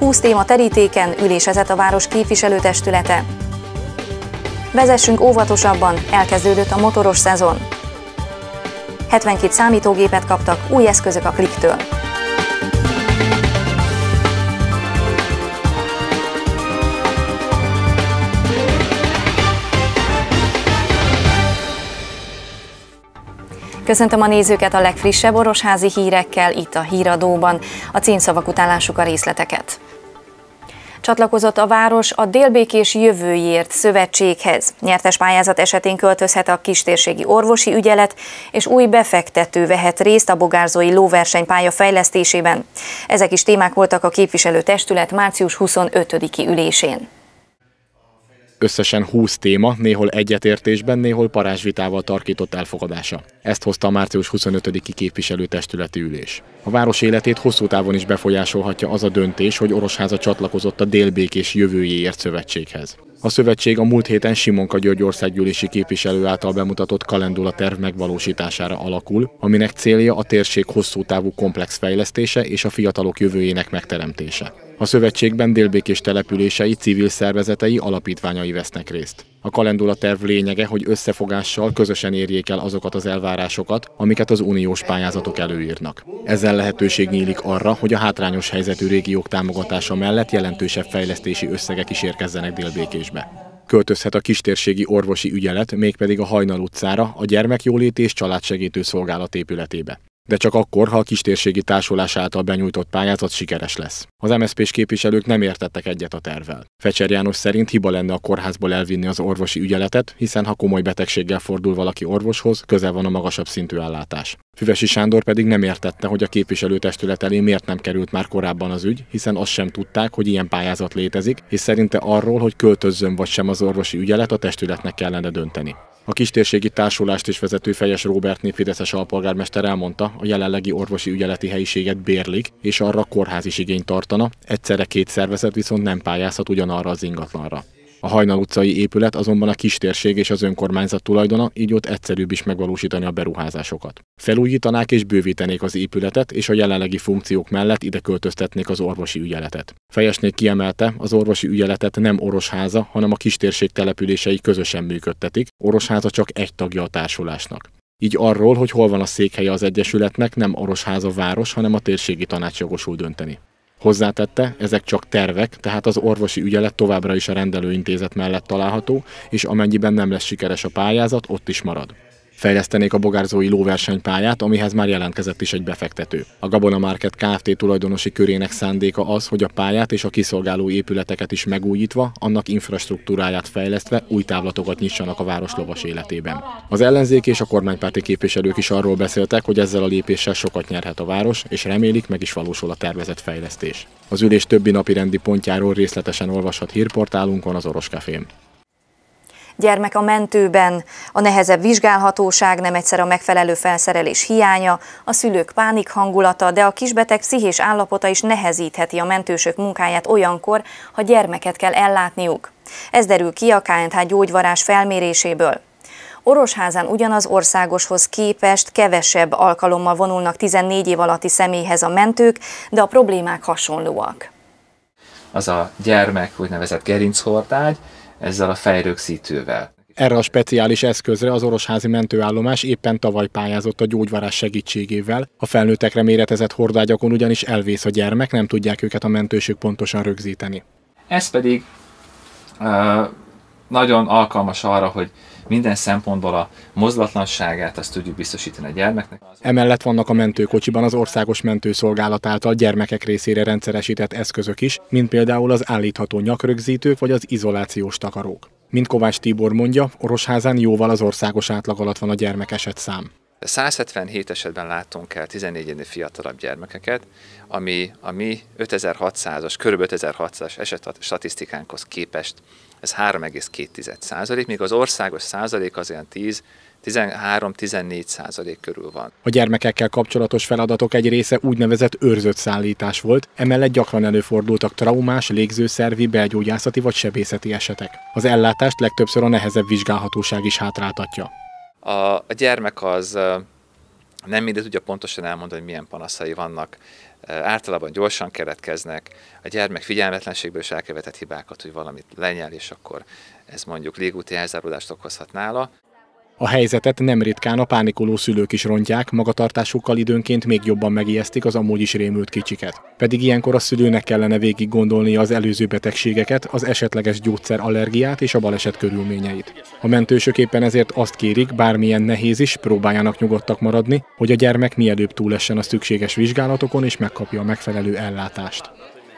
20 téma terítéken ülésezett a város képviselőtestülete. Vezessünk óvatosabban, elkezdődött a motoros szezon. 72 számítógépet kaptak, új eszközök a Click-től. Köszöntöm a nézőket a legfrissebb orosházi hírekkel itt a Híradóban. A címszavak után lássuk a részleteket. Csatlakozott a város a Délbékés Jövőjéért Szövetséghez. Nyertes pályázat esetén költözhet a kistérségi orvosi ügyelet, és új befektető vehet részt a bogárzói lóversenypálya fejlesztésében. Ezek is témák voltak a képviselőtestület március 25-i ülésén. Összesen 20 téma, néhol egyetértésben, néhol parázsvitával tarkított elfogadása. Ezt hozta a március 25-i képviselőtestületi ülés. A város életét hosszú távon is befolyásolhatja az a döntés, hogy Orosháza csatlakozott a Délbékés Jövőjéért Szövetséghez. A szövetség a múlt héten Simonka György országgyűlési képviselő által bemutatott kalendula terv megvalósítására alakul, aminek célja a térség hosszú távú komplex fejlesztése és a fiatalok jövőjének megteremtése. A szövetségben délbékés települései, civil szervezetei, alapítványai vesznek részt. A kalendula terv lényege, hogy összefogással közösen érjék el azokat az elvárásokat, amiket az uniós pályázatok előírnak. Ezzel lehetőség nyílik arra, hogy a hátrányos helyzetű régiók támogatása mellett jelentősebb fejlesztési összegek is érkezzenek Délbékésbe. Költözhet a kistérségi orvosi ügyelet, mégpedig a Hajnal utcára, a gyermekjóléti és családsegítő szolgálat épületébe. De csak akkor, ha a kistérségi társulás által benyújtott pályázat sikeres lesz. Az MSZP-s képviselők nem értettek egyet a tervvel. Fecser János szerint hiba lenne a kórházból elvinni az orvosi ügyeletet, hiszen ha komoly betegséggel fordul valaki orvoshoz, közel van a magasabb szintű ellátás. Füvesi Sándor pedig nem értette, hogy a képviselőtestület elé miért nem került már korábban az ügy, hiszen azt sem tudták, hogy ilyen pályázat létezik, és szerinte arról, hogy költözzön vagy sem az orvosi ügyelet, a testületnek kellene dönteni. A kistérségi társulást is vezető Fejes Róbertné fideszes alpolgármester elmondta, a jelenlegi orvosi ügyeleti helyiséget bérlik, és arra kórház is igényt tartana, egyszerre két szervezet viszont nem pályázhat ugyanarra az ingatlanra. A Hajnal utcai épület azonban a kistérség és az önkormányzat tulajdona, így ott egyszerűbb is megvalósítani a beruházásokat. Felújítanák és bővítenék az épületet, és a jelenlegi funkciók mellett ide költöztetnék az orvosi ügyeletet. Fejesné kiemelte, az orvosi ügyeletet nem Orosháza, hanem a kistérség települései közösen működtetik, Orosháza csak egy tagja a társulásnak. Így arról, hogy hol van a székhelye az egyesületnek, nem Orosháza város, hanem a térségi tanács jogosul dönteni. Hozzátette, ezek csak tervek, tehát az orvosi ügyelet továbbra is a rendelőintézet mellett található, és amennyiben nem lesz sikeres a pályázat, ott is marad. Fejlesztenék a bogárzói lóversenypályát, amihez már jelentkezett is egy befektető. A Gabona Market Kft. Tulajdonosi körének szándéka az, hogy a pályát és a kiszolgáló épületeket is megújítva, annak infrastruktúráját fejlesztve új távlatokat nyissanak a város lovas életében. Az ellenzék és a kormánypárti képviselők is arról beszéltek, hogy ezzel a lépéssel sokat nyerhet a város, és remélik, meg is valósul a tervezett fejlesztés. Az ülés többi napirendi pontjáról részletesen olvashat hírportálunkon, az Oros Cafén. Gyermek a mentőben, a nehezebb vizsgálhatóság, nem egyszer a megfelelő felszerelés hiánya, a szülők pánik hangulata, de a kisbeteg pszichés állapota is nehezítheti a mentősök munkáját olyankor, ha gyermeket kell ellátniuk. Ez derül ki a KNH gyógyvarázs felméréséből. Orosházán ugyanaz országoshoz képest kevesebb alkalommal vonulnak 14 év alatti személyhez a mentők, de a problémák hasonlóak. Az a gyermek úgynevezett gerinchordágy, ezzel a fejrögzítővel. Erre a speciális eszközre az orosházi mentőállomás éppen tavaly pályázott a gyógyvarázs segítségével. A felnőttekre méretezett hordágyakon ugyanis elvész a gyermek, nem tudják őket a mentősök pontosan rögzíteni. Ez pedig nagyon alkalmas arra, hogy minden szempontból a mozdulatlanságát azt tudjuk biztosítani a gyermeknek. Emellett vannak a mentőkocsiban az országos mentőszolgálat által gyermekek részére rendszeresített eszközök is, mint például az állítható nyakrögzítők vagy az izolációs takarók. Mint Kovács Tibor mondja, Orosházán jóval az országos átlag alatt van a gyermekeset szám. 177 esetben láttunk el 14 évnél fiatalabb gyermekeket, ami a mi 5600-as, kb. 5600-as eset statisztikánkhoz képest ez 3,2%, míg az országos százalék az olyan 13-14% körül van. A gyermekekkel kapcsolatos feladatok egy része úgynevezett őrzött szállítás volt, emellett gyakran előfordultak traumás, légzőszervi, belgyógyászati vagy sebészeti esetek. Az ellátást legtöbbször a nehezebb vizsgálhatóság is hátráltatja. A gyermek az nem mindegy tudja pontosan elmondani, hogy milyen panaszai vannak. általában gyorsan keletkeznek, a gyermek figyelmetlenségből is elkövetett hibákat, hogy valamit lenyel, és akkor ez mondjuk légúti elzáródást okozhat nála. A helyzetet nem ritkán a pánikoló szülők is rontják, magatartásukkal időnként még jobban megijesztik az amúgy is rémült kicsiket. Pedig ilyenkor a szülőnek kellene végig gondolnia az előző betegségeket, az esetleges gyógyszerallergiát és a baleset körülményeit. A mentősök éppen ezért azt kérik, bármilyen nehéz is, próbáljanak nyugodtak maradni, hogy a gyermek mielőbb túlessen a szükséges vizsgálatokon és megkapja a megfelelő ellátást.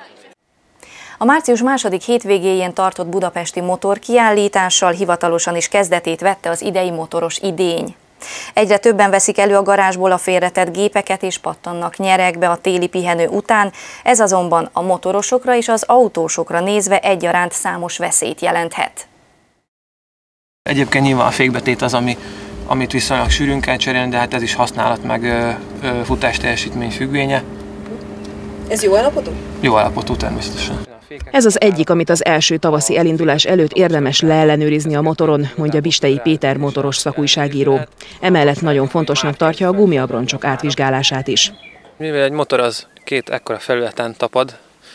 A március második hétvégéjén tartott budapesti motorkiállítással hivatalosan is kezdetét vette az idei motoros idény. Egyre többen veszik elő a garázsból a félretett gépeket és pattannak nyeregbe a téli pihenő után, ez azonban a motorosokra és az autósokra nézve egyaránt számos veszélyt jelenthet. Egyébként nyilván a fékbetét az, amit viszonylag sűrűn kell cserélni, de hát ez is használat meg futás teljesítmény függvénye. Ez jó állapotú? Jó állapotú természetesen. Ez az egyik, amit az első tavaszi elindulás előtt érdemes leellenőrizni a motoron, mondja Bistei Péter motoros szakújságíró. Emellett nagyon fontosnak tartja a gumiabroncsok átvizsgálását is. Mivel egy motor az két ekkora felületen tapad,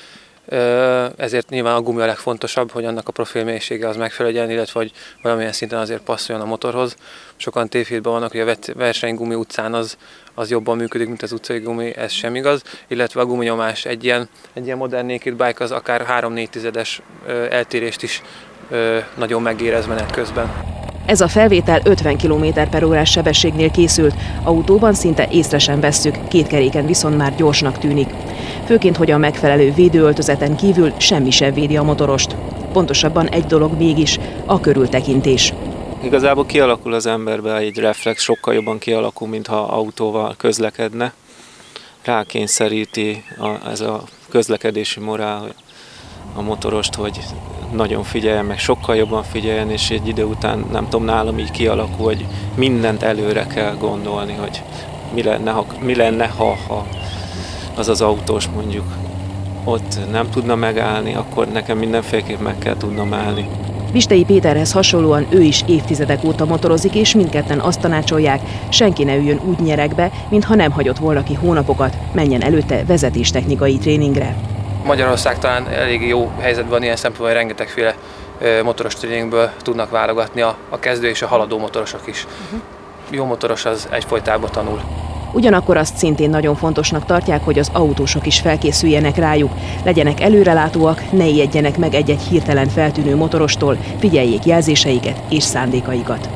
ezért nyilván a gumi a legfontosabb, hogy annak a profilmélysége az megfeleljen, illetve hogy valamilyen szinten azért passzoljon a motorhoz. Sokan tévhitben vannak, hogy a versenygumi utcán az jobban működik, mint az utcai gumi, ez sem igaz, illetve a guminyomás egy ilyen modern naked bike az akár 3-4 eltérést is nagyon megérez menet közben. Ez a felvétel 50 km/h sebességnél készült, autóban szinte észre sem vesszük, két keréken viszont már gyorsnak tűnik. Főként, hogy a megfelelő védőöltözeten kívül semmi sem védi a motorost. Pontosabban egy dolog mégis, a körültekintés. Igazából kialakul az emberbe egy reflex, sokkal jobban kialakul, mintha autóval közlekedne. Rákényszeríti ez a közlekedési morál a motorost, hogy nagyon figyeljen, meg sokkal jobban figyeljen, és egy idő után, nem tudom, nálam így kialakul, hogy mindent előre kell gondolni, hogy mi lenne, ha az az autós mondjuk ott nem tudna megállni, akkor nekem mindenféleképp meg kell tudnom állni. Bistei Péterhez hasonlóan ő is évtizedek óta motorozik, és mindketten azt tanácsolják, senki ne üljön úgy nyeregbe, mintha nem hagyott volna ki hónapokat, menjen előtte vezetéstechnikai tréningre. Magyarország talán elég jó helyzetben van ilyen szempontból, hogy rengetegféle motoros tréningből tudnak válogatni a kezdő és a haladó motorosok is. Jó motoros az egyfolytában tanul. Ugyanakkor azt szintén nagyon fontosnak tartják, hogy az autósok is felkészüljenek rájuk, legyenek előrelátóak, ne ijedjenek meg egy-egy hirtelen feltűnő motorostól, figyeljék jelzéseiket és szándékaikat.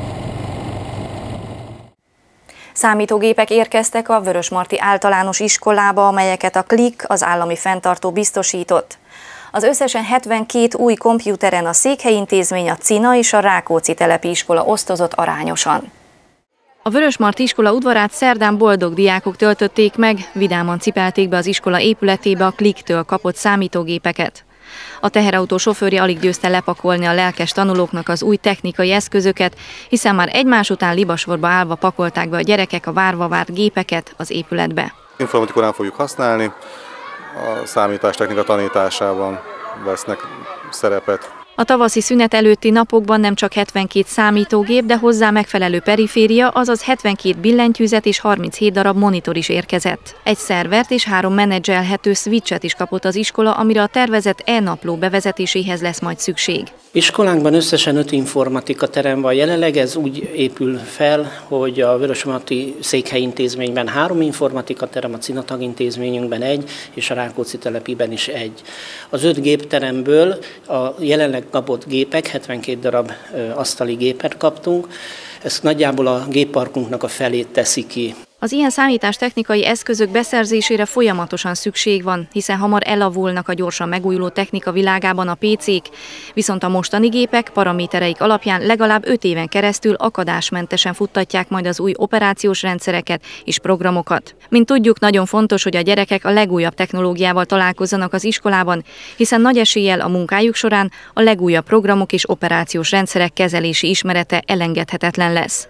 Számítógépek érkeztek a Vörösmarty Általános Iskolába, amelyeket a KLIK, az állami fenntartó biztosított. Az összesen 72 új kompjúteren a székhelyintézmény, a CINA és a Rákóczi telepi iskola osztozott arányosan. A Vörösmarty iskola udvarát szerdán boldog diákok töltötték meg, vidáman cipelték be az iskola épületébe a KLIK-től kapott számítógépeket. A teherautó sofőrje alig győzte lepakolni a lelkes tanulóknak az új technikai eszközöket, hiszen már egymás után libasorba állva pakolták be a gyerekek a várva várt gépeket az épületbe. Informatikórán fogjuk használni, a számítástechnika tanításában vesznek szerepet. A tavaszi szünet előtti napokban nem csak 72 számítógép, de hozzá megfelelő periféria, azaz 72 billentyűzet és 37 darab monitor is érkezett. Egy szervert és 3 menedzselhető switchet is kapott az iskola, amire a tervezett e-napló bevezetéséhez lesz majd szükség. Iskolánkban összesen 5 informatika terem van jelenleg, ez úgy épül fel, hogy a Vörösmarty székhelyintézményben 3 informatika terem, a CINA tagintézményünkben 1, és a Rákóczi telepiben is 1. Az 5 gépteremből a jelenleg kapott gépek, 72 darab asztali gépet kaptunk, ez nagyjából a gépparkunknak a felét teszi ki. Az ilyen számítástechnikai eszközök beszerzésére folyamatosan szükség van, hiszen hamar elavulnak a gyorsan megújuló technika világában a PC-k, viszont a mostani gépek paramétereik alapján legalább 5 éven keresztül akadásmentesen futtatják majd az új operációs rendszereket és programokat. Mint tudjuk, nagyon fontos, hogy a gyerekek a legújabb technológiával találkozzanak az iskolában, hiszen nagy eséllyel a munkájuk során a legújabb programok és operációs rendszerek kezelési ismerete elengedhetetlen lesz.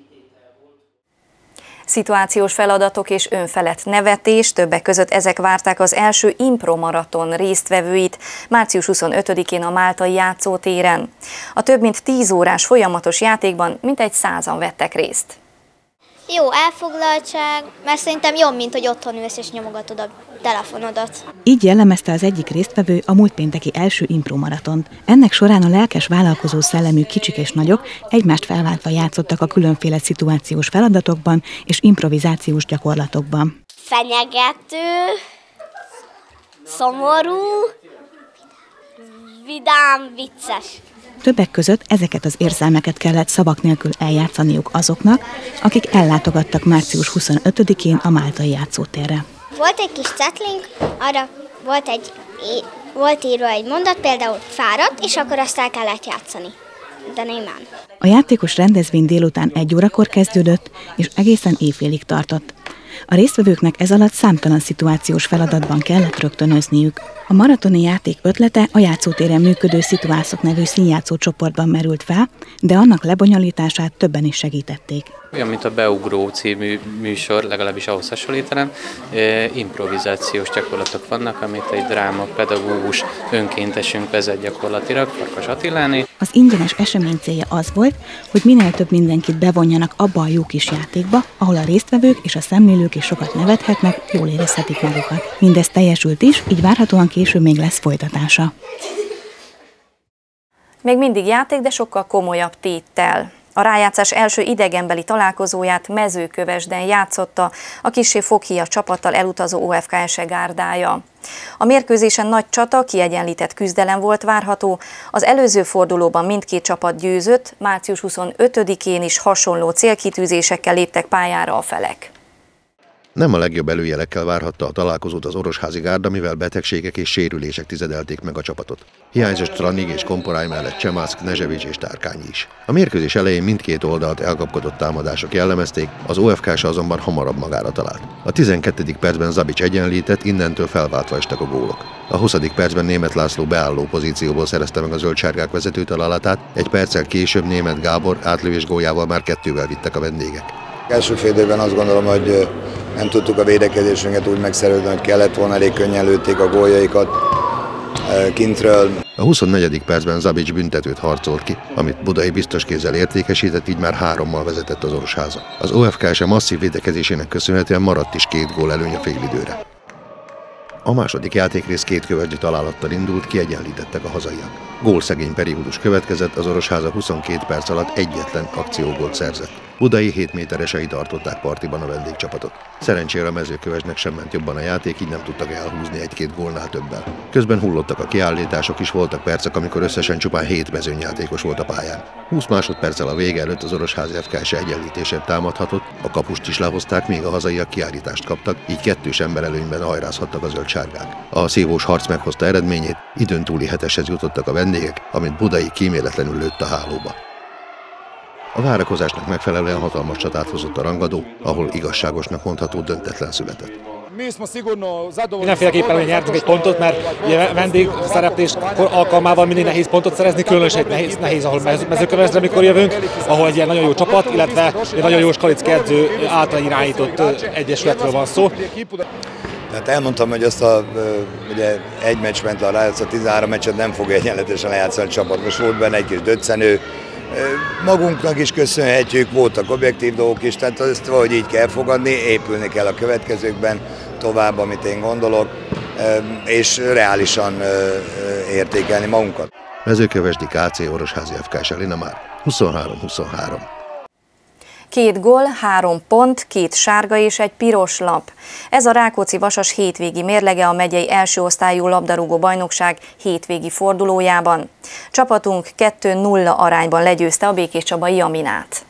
Szituációs feladatok és önfelett nevetés, többek között ezek várták az első impromaraton résztvevőit március 25-én a máltai játszótéren. A több mint 10 órás folyamatos játékban mintegy 100-an vettek részt. Jó elfoglaltság, mert szerintem jobb, mint hogy otthon ülsz és nyomogatod a telefonodat. Így jellemezte az egyik résztvevő a múlt pénteki első impromaratont. Ennek során a lelkes vállalkozó szellemű kicsik és nagyok egymást felváltva játszottak a különféle szituációs feladatokban és improvizációs gyakorlatokban. Fenyegető, szomorú, vidám, vicces. Többek között ezeket az érzelmeket kellett szavak nélkül eljátszaniuk azoknak, akik ellátogattak március 25-én a máltai játszótérre. Volt egy kis cetlink, arra volt írva egy mondat, például fáradt, és akkor azt el kellett játszani, de némán. A játékos rendezvény délután 1 órakor kezdődött, és egészen éjfélig tartott. A résztvevőknek ez alatt számtalan szituációs feladatban kellett rögtönözniük. A maratoni játék ötlete a játszótéren működő Szituászok nevű színjátszó csoportban merült fel, de annak lebonyolítását többen is segítették. Olyan, mint a Beugró című műsor, legalábbis ahhoz hasonlítanám, improvizációs gyakorlatok vannak, amit egy drámapedagógus önkéntesünk vezet gyakorlatilag, Farkas Attiláné. Az ingyenes esemény célja az volt, hogy minél több mindenkit bevonjanak abba a jó kis játékba, ahol a résztvevők és a szemlélők is sokat nevethetnek, jól érezhetik magukat. Mindez teljesült is, így várhatóan később még lesz folytatása. Még mindig játék, de sokkal komolyabb téttel. A rájátszás első idegenbeli találkozóját Mezőkövesden játszotta a kissé foghíjas csapattal elutazó OFK-SE gárdája. A mérkőzésen nagy csata, kiegyenlített küzdelem volt várható, az előző fordulóban mindkét csapat győzött, március 25-én is hasonló célkitűzésekkel léptek pályára a felek. Nem a legjobb előjelekkel várhatta a találkozót az orosházi gárda, mivel betegségek és sérülések tizedelték meg a csapatot. Hiányzott Stranig és Komporály mellett Csemászk, Nezsevics és Tárkányi is. A mérkőzés elején mindkét oldalt elkapkodott támadások jellemezték, az OFK-SE azonban hamarabb magára talált. A 12. percben Zabics egyenlített, innentől felváltva estek a gólok. A 20. percben Németh László beálló pozícióból szerezte meg a zöldsárgák vezető találatát, egy perccel később Németh Gábor átlövés góljával már 2-vel vittek a vendégek. Első fél időben azt gondolom, hogy nem tudtuk a védekezésünket úgy megszervezni, hogy kellett volna, elég könnyen lőtték a góljaikat kintről. A 24. percben Zabics büntetőt harcolt ki, amit Budai biztos kézzel értékesített, így már 3-mal vezetett az Orosháza. Az OFK-SE masszív védekezésének köszönhetően maradt is 2 gól előny a félidőre. A második játékrész 2 kövesdi találattal indult, kiegyenlítettek a hazaiak. Gólszegény periódus következett, az Orosháza 22 perc alatt egyetlen akciógólt szerzett. Budai 7 méteresei tartották partiban a vendégcsapatot. Szerencsére a Mezőkövesdnek sem ment jobban a játék, így nem tudtak elhúzni 1-2 gólnál többel. Közben hullottak a kiállítások is, voltak percek, amikor összesen csupán 7 mezőnyjátékos volt a pályán. 20 másodperccel a vége előtt az orosházi FK-SE egyenlítésért támadhatott, a kapust is lehozták, míg a hazaiak kiállítást kaptak, így 2 emberelőnyben hajrázhattak a zöldsárgák. A szívós harc meghozta eredményét, időn túli 7-eshez jutottak a vendégek, amit Budai kíméletlenül lőtt a hálóba. A várakozásnak megfelelően hatalmas csatát hozott a rangadó, ahol igazságosnak mondható döntetlen született. Mindenféleképpen nyertünk egy pontot, mert ugye vendégszereplés alkalmával mindig nehéz pontot szerezni, különösen nehéz ahol Mezőkövesdre, amikor jövünk, ahol egy ilyen nagyon jó csapat, illetve egy nagyon jó Skalicki edző által irányított egyesületről van szó. Tehát elmondtam, hogy azt ugye egy meccs ment a rájátszat, 13 meccset nem fog egyenletesen lejátszani a csapat. Most volt benne egy kis döccenő, magunknak is köszönhetjük, voltak objektív dolgok is, tehát ezt valahogy így kell fogadni, épülni kell a következőkben tovább, amit én gondolok, és reálisan értékelni magunkat. Mezőkövesdi KC Orosházi FK-SE Linamar 23-23. 2 gól, 3 pont, 2 sárga és 1 piros lap. Ez a Rákóczi-Vasas hétvégi mérlege a megyei első osztályú labdarúgó bajnokság hétvégi fordulójában. Csapatunk 2-0 arányban legyőzte a Békéscsabai Jaminát.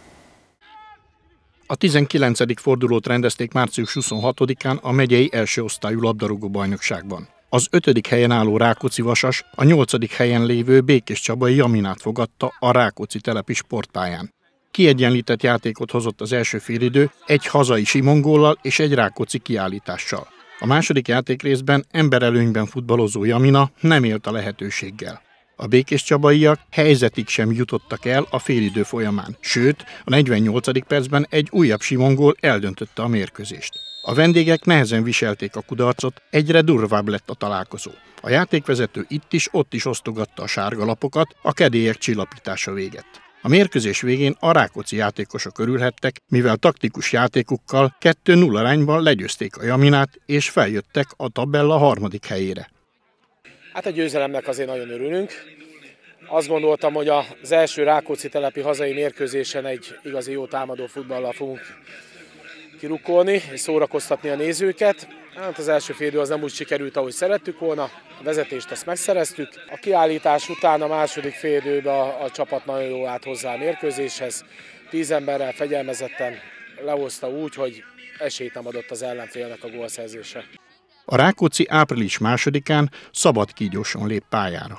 A 19. fordulót rendezték március 26-án a megyei első osztályú labdarúgó bajnokságban. Az 5. helyen álló Rákóczi-Vasas a 8. helyen lévő Békéscsabai Jaminát fogadta a Rákóczi telepi sportpályán. Kiegyenlített játékot hozott az első félidő, egy hazai Simon góllal és egy rákóczi kiállítással. A második játékrészben emberelőnyben futballozó Jamina nem élt a lehetőséggel. A békéscsabaiak helyzetig sem jutottak el a félidő folyamán, sőt, a 48. percben egy újabb Simon gól eldöntötte a mérkőzést. A vendégek nehezen viselték a kudarcot, egyre durvább lett a találkozó. A játékvezető itt is, ott is osztogatta a sárga lapokat, a kedélyek csillapítása végett. A mérkőzés végén a Rákóczi játékosok örülhettek, mivel taktikus játékukkal 2-0 arányban legyőzték a Jaminát, és feljöttek a tabella harmadik helyére. Hát a győzelemnek azért nagyon örülünk. Azt gondoltam, hogy az első Rákóczi telepi hazai mérkőzésen egy igazi jó támadó futballal fogunk kirukkolni és szórakoztatni a nézőket. Hát az első félidő az nem úgy sikerült, ahogy szerettük volna. A vezetést azt megszereztük. A kiállítás után a második félidőben a csapat nagyon jól állt hozzá a mérkőzéshez. 10 emberrel fegyelmezetten lehozta úgy, hogy esélyt nem adott az ellenfélnek a gólszerzésre. A Rákóczi április 2-án Szabadkígyóson lép pályára.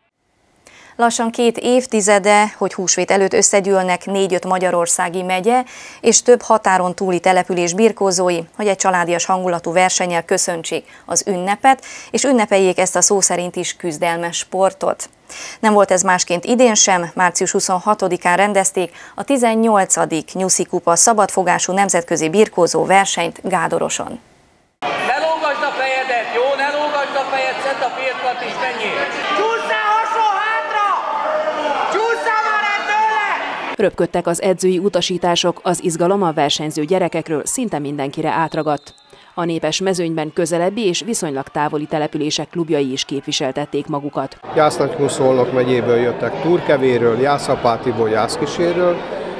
Lassan 2 évtizede, hogy húsvét előtt összegyűlnek 4-5 magyarországi megye és több határon túli település birkózói, hogy egy családias hangulatú versennyel köszöntsék az ünnepet, és ünnepeljék ezt a szó szerint is küzdelmes sportot. Nem volt ez másként idén sem, március 26-án rendezték a 18. Nyuszi Kupa szabadfogású nemzetközi birkózó versenyt Gádoroson. Ne lógasd a fejedet, jó? Ne lógasd a fejed, szedd a firkat és menjél! Csúszál hasonl hátra! Csúszál már ettőle! Röpködtek az edzői utasítások, az izgalom a versenyző gyerekekről szinte mindenkire átragadt. A népes mezőnyben közelebbi és viszonylag távoli települések klubjai is képviseltették magukat. Jász-Nagykun-Szolnok megyéből jöttek Turkevéről, Jász-Apátiból, Jászkísérről,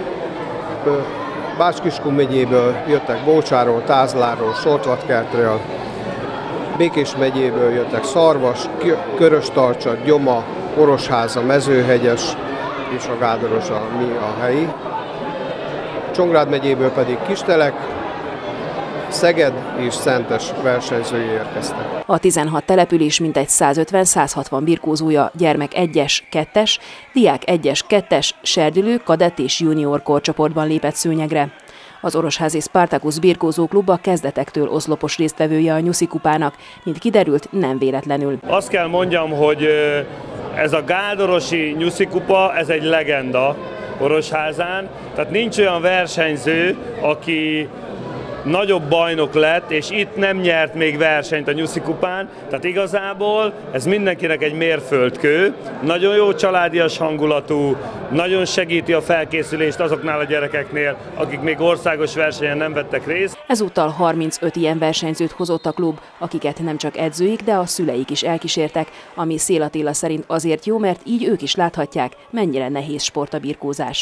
Bács-Kiskun megyéből jöttek Bócsáról, Tázláról, Sortvatkertről, Békés megyéből jöttek Szarvas, Köröstarcsa, Gyoma, Orosháza, Mezőhegyes és a Gádoros a helyi. Csongrád megyéből pedig Kistelek, Szeged és Szentes versenyzői érkeztek. A 16 település mintegy 150-160 birkózója gyermek 1-es, 2-es, diák 1-es, 2-es, serdülő, kadett és junior korcsoportban lépett szőnyegre. Az orosházi Spartacus birkózóklub a kezdetektől oszlopos résztvevője a Nyuszi Kupának, mint kiderült, nem véletlenül. Azt kell mondjam, hogy ez a gádorosi Nyuszi Kupa, ez egy legenda Orosházán, tehát nincs olyan versenyző, aki nagyobb bajnok lett, és itt nem nyert még versenyt a Nyuszi Kupán, tehát igazából ez mindenkinek egy mérföldkő, nagyon jó családias hangulatú, nagyon segíti a felkészülést azoknál a gyerekeknél, akik még országos versenyen nem vettek részt. Ezúttal 35 ilyen versenyzőt hozott a klub, akiket nem csak edzőik, de a szüleik is elkísértek, ami Szél Attila szerint azért jó, mert így ők is láthatják, mennyire nehéz sport a birkózás.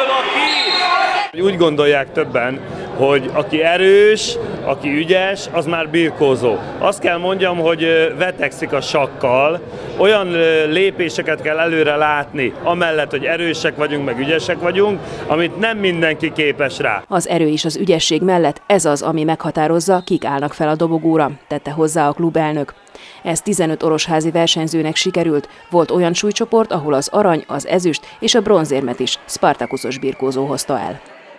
Úgy gondolják többen, hogy aki erős, aki ügyes, az már birkózó. Azt kell mondjam, hogy vetekszik a sakkal, olyan lépéseket kell előre látni, amellett, hogy erősek vagyunk, meg ügyesek vagyunk, amit nem mindenki képes rá. Az erő és az ügyesség mellett ez az, ami meghatározza, kik állnak fel a dobogóra, tette hozzá a klubelnök. Ez 15 orosházi versenyzőnek sikerült, volt olyan súlycsoport, ahol az arany, az ezüst és a bronzérmet is Spartacusos birkózó hozta el.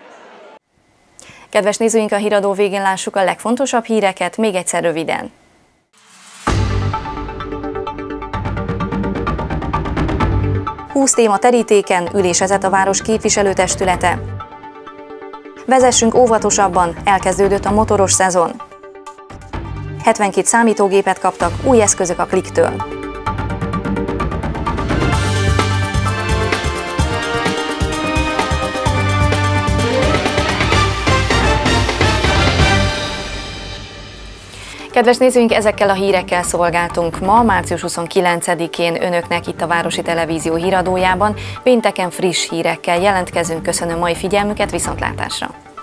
Kedves nézőink, a híradó végén lássuk a legfontosabb híreket, még egyszer röviden. Húsz téma terítéken, ülésezett a város képviselőtestülete. Vezessünk óvatosabban, elkezdődött a motoros szezon. 72 számítógépet kaptak, új eszközök a Kliktől. Kedves nézőink, ezekkel a hírekkel szolgáltunk ma, március 29-én önöknek itt a Városi Televízió híradójában. Pénteken friss hírekkel jelentkezünk, köszönöm mai figyelmüket, viszontlátásra!